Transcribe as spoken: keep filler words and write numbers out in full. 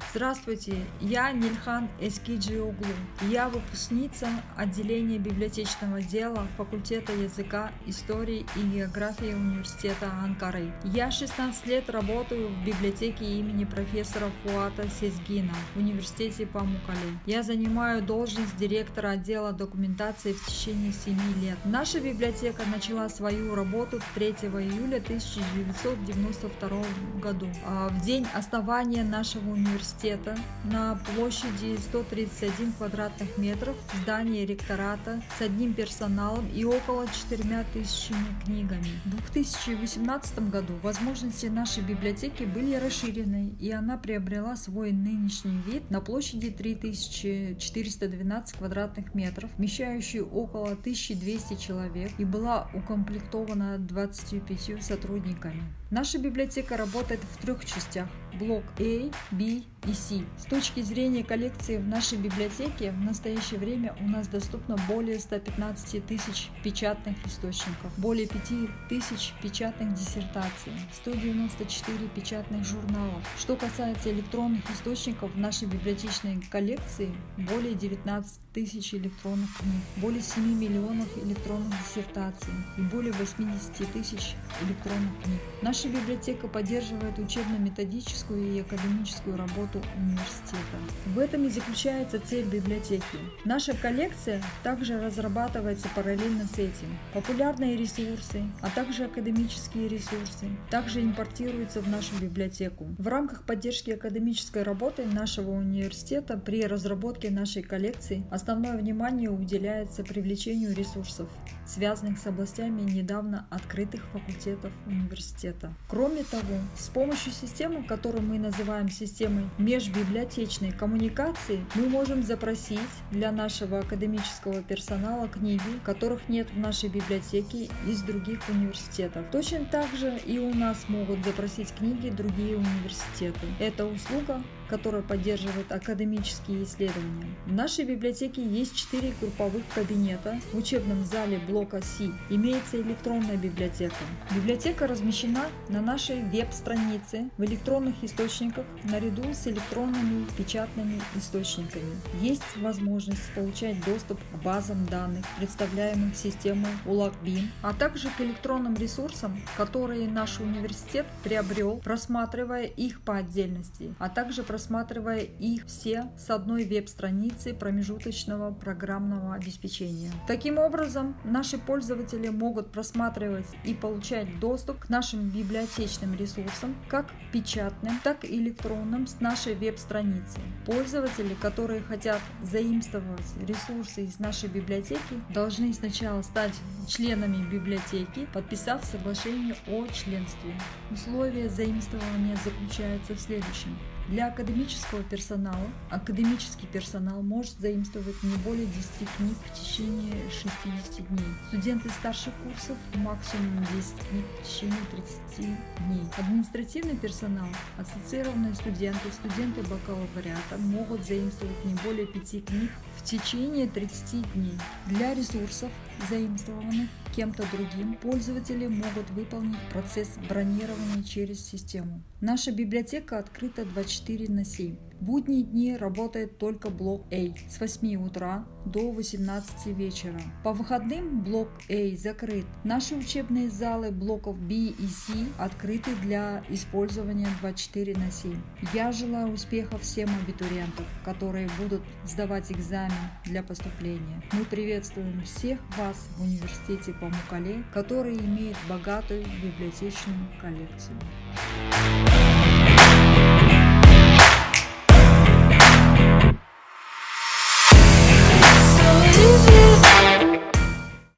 Здравствуйте, я Нильхан Эскиджиоглу. Я выпускница отделения библиотечного дела факультета языка, истории и географии университета Анкары. Я шестнадцать лет работаю в библиотеке имени профессора Фуата Сезгина в университете Памуккале. Я занимаю должность директора отдела документации в течение семи лет. Наша библиотека начала свою работу третьего июля тысяча девятьсот девяносто второго года, в день основания нашего университета. На площади сто тридцать один квадратных метров здание ректората с одним персоналом и около четырьмя тысячами книгами. В две тысячи восемнадцатом году возможности нашей библиотеки были расширены, и она приобрела свой нынешний вид на площади три тысячи четыреста двенадцать квадратных метров, вмещающую около тысячи двухсот человек, и была укомплектована двадцатью пятью сотрудниками. Наша библиотека работает в трех частях: блок A, B и C. С точки зрения коллекции в нашей библиотеке в настоящее время у нас доступно более ста пятнадцати тысяч печатных источников, более пяти тысяч печатных диссертаций, сто девяносто четыре печатных журналов. Что касается электронных источников в нашей библиотечной коллекции, более девятнадцати тысяч электронных книг, более семи миллионов электронных диссертаций и более восьмидесяти тысяч электронных книг. Наша библиотека поддерживает учебно-методическую и академическую работу университета. В этом и заключается цель библиотеки. Наша коллекция также разрабатывается параллельно с этим. Популярные ресурсы, а также академические ресурсы, также импортируются в нашу библиотеку. В рамках поддержки академической работы нашего университета при разработке нашей коллекции основное внимание уделяется привлечению ресурсов, связанных с областями недавно открытых факультетов университета. Кроме того, с помощью системы, которую мы называем системой межбиблиотечной коммуникации, мы можем запросить для нашего академического персонала книги, которых нет в нашей библиотеке из других университетов. Точно так же и у нас могут запросить книги другие университеты. Это услуга, которая поддерживает академические исследования. В нашей библиотеке есть четыре групповых кабинета. В учебном зале блока Си имеется электронная библиотека. Библиотека размещена на нашей веб-странице в электронных источниках наряду с электронными печатными источниками. Есть возможность получать доступ к базам данных, представляемых системой УЛАКБИМ, а также к электронным ресурсам, которые наш университет приобрел, просматривая их по отдельности, а также просматривая их все с одной веб-страницы промежуточного программного обеспечения. Таким образом, наши пользователи могут просматривать и получать доступ к нашим библиотечным ресурсам, как печатным, так и электронным, с нашей веб-страницы. Пользователи, которые хотят заимствовать ресурсы из нашей библиотеки, должны сначала стать членами библиотеки, подписав соглашение о членстве. Условия заимствования заключаются в следующем. Для академического персонала академический персонал может заимствовать не более десяти книг в течение шестидесяти дней. Студенты старших курсов максимум десять книг в течение тридцати дней. Административный персонал, ассоциированные студенты, студенты бакалавриата могут заимствовать не более пяти книг в течение тридцати дней. Для ресурсов, заимствованных кем-то другим, пользователи могут выполнить процесс бронирования через систему. Наша библиотека открыта двадцать четыре на семь. В будние дни работает только блок A с восьми утра до восемнадцати вечера. По выходным блок A закрыт. Наши учебные залы блоков B и C открыты для использования двадцать четыре на семь. Я желаю успехов всем абитуриентам, которые будут сдавать экзамен для поступления. Мы приветствуем всех вас в университете Памуккале, который имеет богатую библиотечную коллекцию.